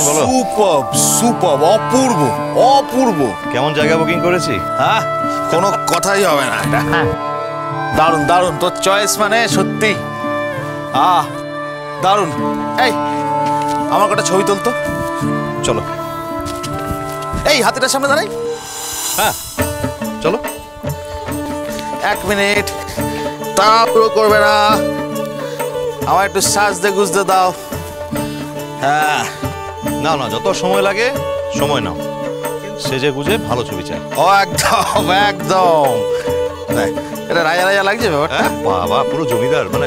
কেমন বলো? Super super, অপূর্ব অপূর্ব। কেমন জায়গা বুকিং করেছি? হ্যাঁ, কোনো কথাই হবে না। দারুণ দারুণ, তোর চয়েস মানে সত্যি দারুণ। এই আমার কটা ছবি তুলতো, চলো। এই হাতিটার সামনে দাঁড়াই। হ্যাঁ চলো। 1 মিনিট, তাড়াহুড়ো করবে না, আমার একটু সাজতে গুজতে দাও। হ্যাঁ, নাও না, যত সময় লাগে সময় নাও, সেজে গুজে ভালো ছবি চাই। ও একদম একদম। এটা রাজা রাজা লাগছে ব্যাপারটা। বাবা পুরো জমিদার মানে।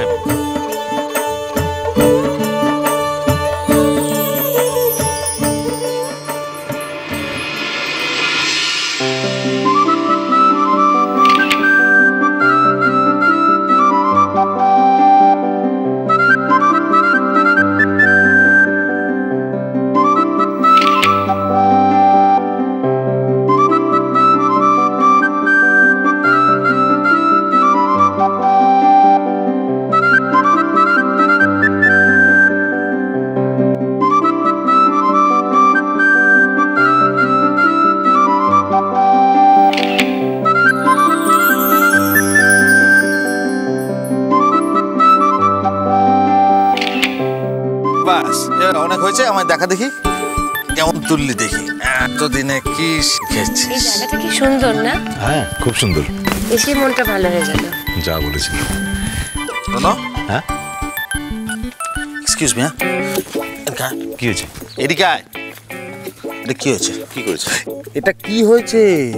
অনেক হয়েছে, আমায় দেখা দেখি কেমন তুললি দেখি। এতদিনে কি শিখেছিস? এই জায়গাটা কি সুন্দর না? হ্যাঁ খুব সুন্দর। এসে মনটা ভালো হয়ে গেল। যা বলেছিল। শোনো, হ্যাঁ এক্সকিউজ মি, কি হয়েছে? এদিকে আয়। এটা কি হয়েছে? কি করেছে? এটা কি হয়েছে?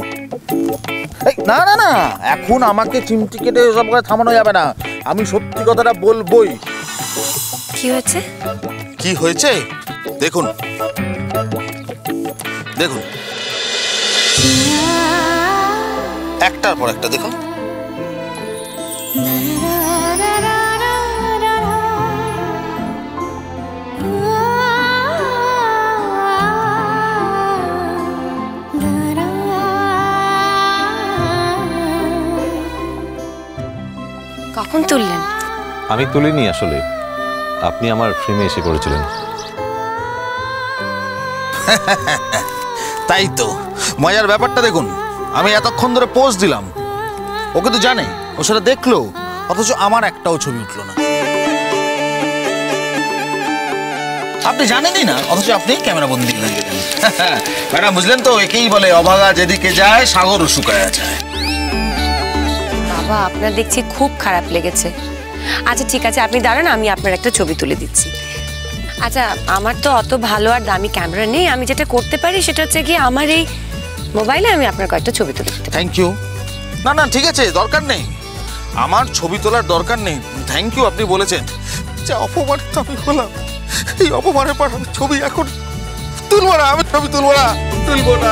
না না না, এখন আমাকে চিমটি কেটে সব করে থামানো যাবে না, আমি সত্যি কথাটা বলবোই। কি হয়েছে? কি হয়েছে দেখুন, দেখুন একটার পর একটা দেখুন। কখন তুললেন? আমি তুলিনি আসলে, আপনি আমার ফ্রেমে এসে করেছিলেন। তাই তো মজার ব্যাপারটা দেখুন, আমি এতক্ষণ ধরে পোজ দিলাম, ও কিন্তু জানে, ও সেটা দেখলো, অথচ আমার একটাও ছবি উঠলো না। আপনি জানেনই না, অথচ আপনি ক্যামেরা বন্দি হয়ে গেলেন। ম্যাডাম বুঝলেন তো, একেই বলে অভাগা যেদিকে যায় সাগরও শুকায়া যায়। বাবা আপনার দেখছি খুব খারাপ লেগেছে। আচ্ছা ঠিক আছে, আপনি দাঁড়ান, আমি আপনার একটা ছবি তুলে দিচ্ছি। আচ্ছা আমার তো অত ভালো আর দামি ক্যামেরা নেই, আমি যেটা করতে পারি সেটা হচ্ছে কি আমার এই মোবাইলে আমি আপনার কয়েকটা ছবি তুলে দিতে। Thank you. না না ঠিক আছে, দরকার নেই, আমার ছবি তোলার দরকার নেই। থ্যাংক ইউ, আপনি বলেছেন। যে অপমানিত আমি হলাম, এই অপমানের পর আমি ছবি এখন তুলবো না, আমি ছবি তুলবো না, তুলবো না।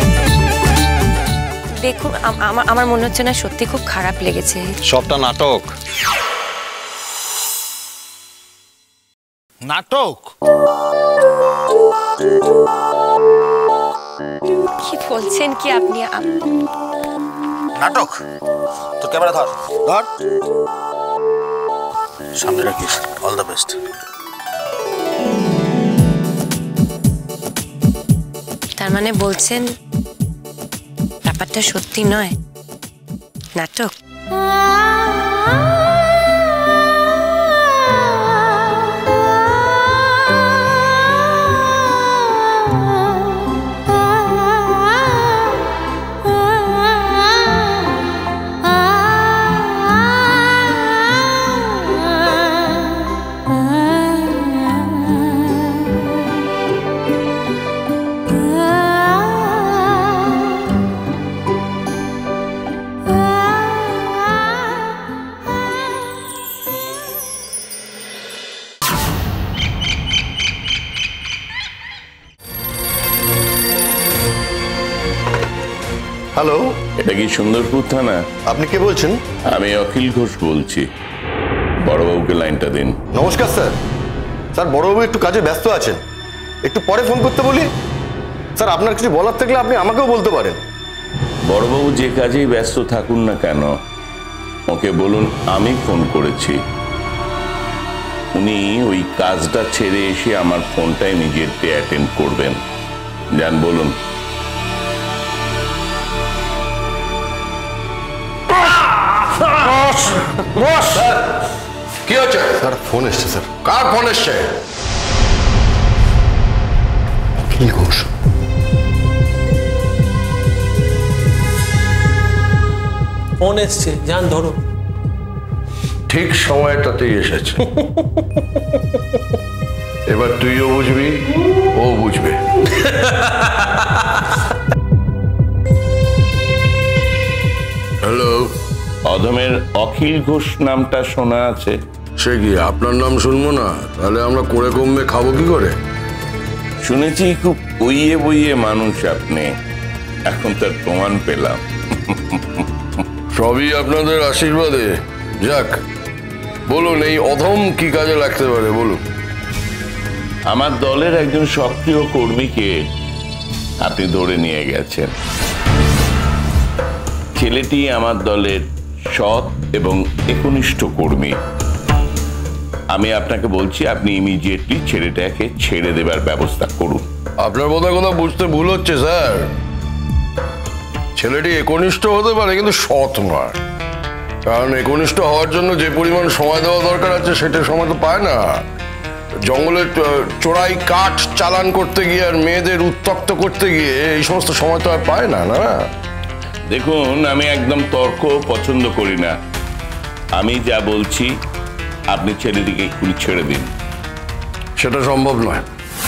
দেখুন আমার মনে হচ্ছে না সত্যি খুব খারাপ লেগেছে। সবটা নাটক। নাটক? কি বলছেন কি আপনি? নাটক? তো ক্যামেরা ধর, ধর, সামনে রাখিস। All the best. তার মানে বলছেন ব্যাপারটা সত্যি নয়, নাটক? হ্যালো, এটা কি সুন্দরপুর থানা? আপনি কে বলছেন? আমি অখিল ঘোষ বলছি, বড়বাবুকে লাইনটা দিন। নমস্কার স্যার। স্যার বড়বাবু একটু কাজে ব্যস্ত আছেন, একটু পরে ফোন করতে বলি। স্যার আপনার কিছু বলার থাকলে আপনি আমাকেও বলতে পারেন। বড়বাবু যে কাজেই ব্যস্ত থাকুন না কেন, ওকে বলুন আমি ফোন করেছি। উনি ওই কাজটা ছেড়ে এসে আমার ফোনটা ইমিডিয়েটলি অ্যাটেন্ড করবেন। যান, বলুন। কি হচ্ছে? স্যার ফোন এসছে স্যার। কার ফোন এসছে? অখিল ঘোষ। ফোন এসছে, যান ধরো। ঠিক সময়টাতেই এসেছে। এবার তুইও বুঝবি, ও বুঝবে। হ্যালো, অধমের অখিল ঘোষ নামটা শোনা আছে। সে কি আপনার নাম শুনবো না? তাহলে আমরা করে কমবে খাবো কি করে? শুনেছি খুব বইয়ে বইয়ে মানুষ আপনি, এখন তার প্রমাণ পেলাম। সবই আপনাদের আশীর্বাদে। যাক, বলুন এই অধম কি কাজে লাগতে পারে বলুন। আমার দলের একজন সক্রিয় কর্মীকে আপনি ধরে নিয়ে গেছেন। ছেলেটি আমার দলের সৎ এবং একনিষ্ঠ কর্মী। আমি আপনাকে বলছি, আপনি ইমিডিয়েটলি ছেলেটাকে ছেড়ে দেবার ব্যবস্থা করুন। আপনার বোধহয় কথা বুঝতে ভুল হচ্ছে স্যার। ছেলেটি একনিষ্ঠ হতে পারে কিন্তু সৎ নয়। কারণ একনিষ্ঠ হওয়ার জন্য যে পরিমাণ সময় দেওয়া দরকার আছে সেটা সময় তো পায় না। জঙ্গলে চোরাই কাঠ চালান করতে গিয়ে আর মেয়েদের উত্তক্ত করতে গিয়ে এই সমস্ত সময় তো আর পায় না। না দেখুন, আমি একদম তর্ক পছন্দ করি না। আমি যা বলছি আপনি ছেলেটিকে এক্ষুনি ছেড়ে দিন। সেটা সম্ভব নয়।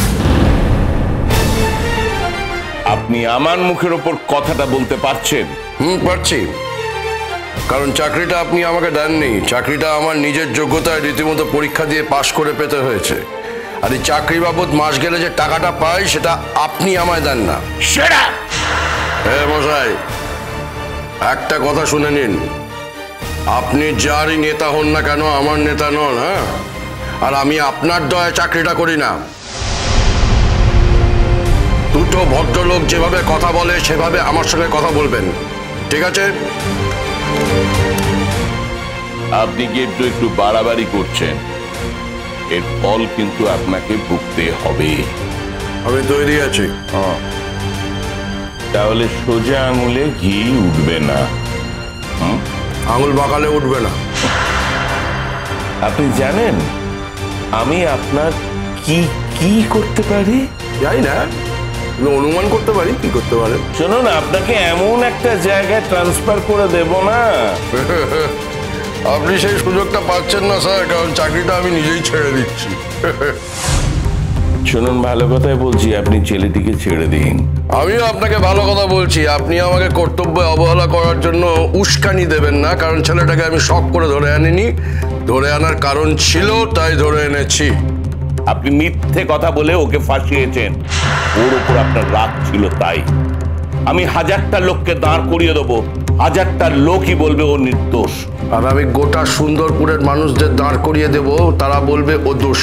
আপনি আমার মুখের ওপর কথাটা বলতে পারছেন? পারছি। কারণ চাকরিটা আপনি আমাকে দেননি, চাকরিটা আমার নিজের যোগ্যতায় রীতিমতো পরীক্ষা দিয়ে পাশ করে পেতে হয়েছে। আর এই চাকরি বাবদ মাস গেলে যে টাকাটা পাই সেটা আপনি আমায় দেন না। হ্যাঁ মশাই, একটা কথা শুনে নিন, আপনি যারই নেতা হন না কেন আমার নেতা নন। হ্যাঁ, আর আমি আপনার দয়ায় চাকরিটা করি না। দুটো ভদ্রলোক যেভাবে কথা বলে সেভাবে আমার সঙ্গে কথা বলবেন, ঠিক আছে? আপনি কি একটু বাড়াবাড়ি করছেন, এর ফল কিন্তু আপনাকে ভুগতে হবে। আমি তৈরি আছি। তাহলে সোজা আঙুলে ঘি উঠবে না। আঙুল বাঁকালে উঠবে না। আপনি জানেন আমি আপনার কি কি করতে পারি? যাই না, আমি অনুমান করতে পারি কি করতে পারেন। শুনুন, আপনাকে এমন একটা জায়গায় ট্রান্সফার করে দেব না। আপনি সেই সুযোগটা পাচ্ছেন না স্যার, কারণ চাকরিটা আমি নিজেই ছেড়ে দিচ্ছি। শুনুন, ভালো কথাই বলছি, আপনি ছেলেটিকে ছেড়ে দিন। আমিও আপনাকে ভালো কথা বলছি, আপনি আমাকে কর্তব্যে অবহেলা করার জন্য উস্কানি দেবেন না। কারণ ছেলেটাকে আমি শখ করে ধরে আনিনি, ধরে আনার কারণ ছিল তাই ধরে এনেছি। আপনি মিথ্যে কথা বলে ওকে ফাঁসিয়েছেন, ওর উপর আপনার রাগ ছিল তাই। আমি 1000টা লোককে দাঁড় করিয়ে দেবো, 1000টা লোকই বলবে ও নির্দোষ। আর আমি গোটা সুন্দরপুরের মানুষদের দাঁড় করিয়ে দেব, তারা বলবে ও দোষ।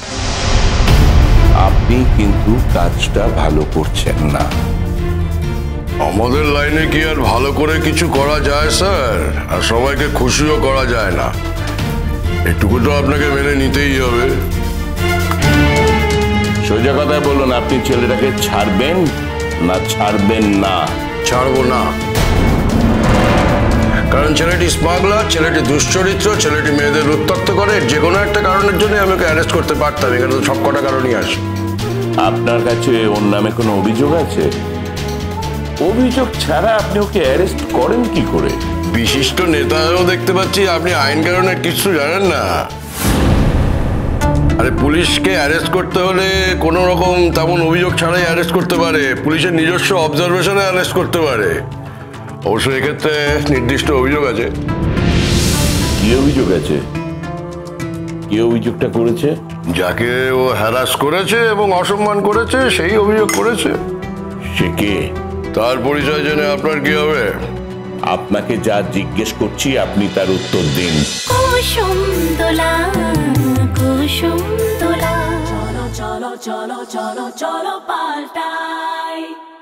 আপনি কিন্তু কাজটা ভালো করছেন না। আমাদের লাইনে কি আর ভালো করে কিছু করা যায় স্যার? আর সবাইকে খুশিও করা যায় না, এটুকু তো আপনাকে মেনে নিতেই হবে। সোজা কথায় বলুন, আপনি ছেলেটাকে ছাড়বেন না ছাড়বেন না? ছাড়বো না। কারণ ছেলেটি স্মাগলার, ছেলেটি দুশ্চরিত্র, ছেলেটি মেয়েদের উত্ত্যক্ত করে। যে কোনো একটা কারণের জন্য আমি ওকে অ্যারেস্ট করতে পারতাম, এখানে তো সব কটা কারণই আসে। আপনার কাছে ওর নামে কোনো অভিযোগ আছে? অভিযোগ ছাড়া আপনি ওকে অ্যারেস্ট করেন কি করে? বিশিষ্ট নেতাও দেখতে পাচ্ছি আপনি আইন কারণের কিছু জানেন না। আরে পুলিশকে অ্যারেস্ট করতে হলে কোনো রকম তেমন অভিযোগ ছাড়াই অ্যারেস্ট করতে পারে, পুলিশের নিজস্ব অবজারভেশনে অ্যারেস্ট করতে পারে। অবশ্য এক্ষেত্রে নির্দিষ্ট অভিযোগ আছে। কি অভিযোগ আছে? কি অভিযোগটা করেছে? যাকে ও হ্যারাস করেছে এবং অসম্মান করেছে সেই অভিযোগ করেছে। সে কে? তার পরিচয় জেনে আপনার কি হবে? আপনাকে যা জিজ্ঞেস করছি আপনি তার উত্তর দিন। কুসুম দোলা কুসুম দোলা, চলো চলো চলো চলো চলো পাল্টাই।